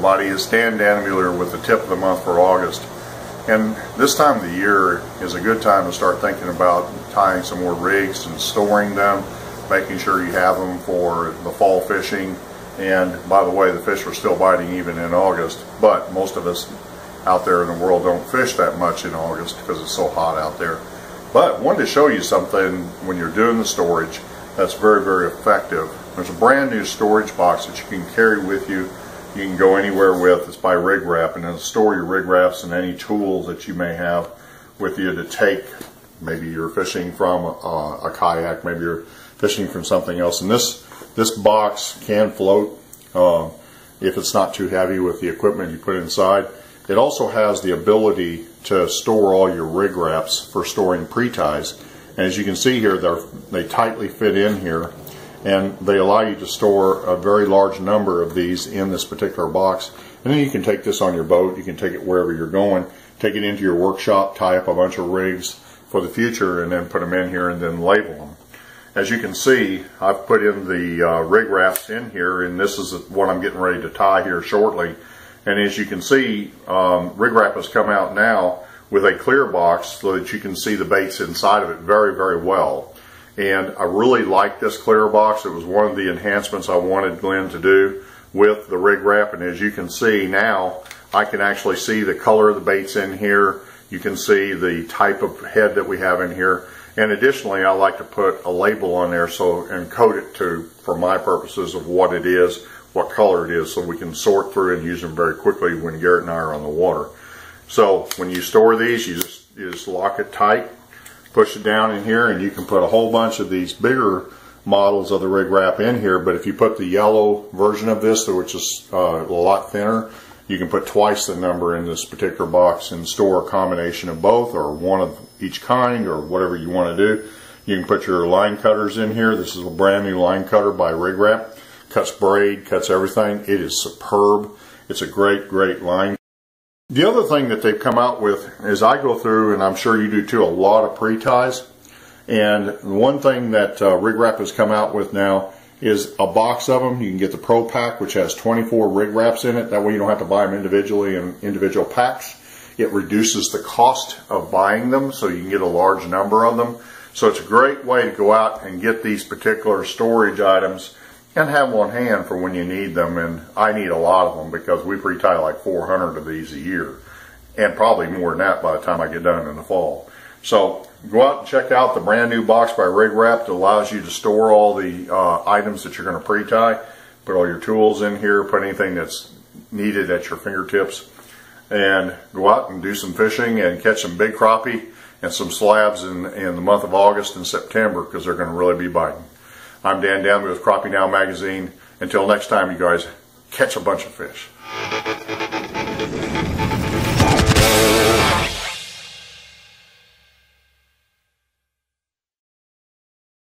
everybody. It's Dan Dannemuller with the tip of the month for August. And this time of the year is a good time to start thinking about tying some more rigs and storing them, making sure you have them for the fall fishing. And by the way, the fish are still biting even in August, but most of us out there in the world don't fish that much in August because it's so hot out there. But I wanted to show you something when you're doing the storage that's very, very effective. There's a brand new storage box that you can carry with you. You can go anywhere with. It's by RigRap, and it'll store your RigRaps and any tools that you may have with you to take. Maybe you're fishing from a kayak, maybe you're fishing from something else. And this box can float if it's not too heavy with the equipment you put inside. It also has the ability to store all your RigRaps for storing pre-ties. And as you can see here, they tightly fit in here, and they allow you to store a very large number of these in this particular box. And then you can take this on your boat, you can take it wherever you're going, take it into your workshop, tie up a bunch of rigs for the future, and then put them in here and then label them. As you can see, I've put in the RigRaps in here, and this is what I'm getting ready to tie here shortly. And as you can see, RigRap has come out now with a clear box so that you can see the baits inside of it very, very well. And I really like this clear box. It was one of the enhancements I wanted Glenn to do with the RigRap. And as you can see now, I can actually see the color of the baits in here. You can see the type of head that we have in here. And additionally, I like to put a label on there and code it for my purposes of what it is, what color it is, so we can sort through and use them very quickly when Garrett and I are on the water. So when you store these, you just lock it tight, push it down in here, and you can put a whole bunch of these bigger models of the RigRap in here. But if you put the yellow version of this, which is a lot thinner, you can put twice the number in this particular box and store a combination of both, or one of each kind, or whatever you want to do. You can put your line cutters in here. This is a brand new line cutter by RigRap. Cuts braid, cuts everything. It is superb. It's a great, great line. The other thing that they've come out with is, I go through, and I'm sure you do too, a lot of pre-ties. And one thing that RigRap has come out with now is a box of them. You can get the Pro Pack, which has 24 RigRaps in it. That way you don't have to buy them individually in individual packs. It reduces the cost of buying them, so you can get a large number of them. So it's a great way to go out and get these particular storage items and have them on hand for when you need them. And I need a lot of them because we pre-tie like 400 of these a year, and probably more than that by the time I get done in the fall. So go out and check out the brand new box by RigRap that allows you to store all the items that you're going to pre-tie. Put all your tools in here, put anything that's needed at your fingertips, and go out and do some fishing and catch some big crappie and some slabs in the month of August and September, because they're going to really be biting. I'm Dan Dannemuller with Crappie Now magazine. Until next time, you guys, catch a bunch of fish.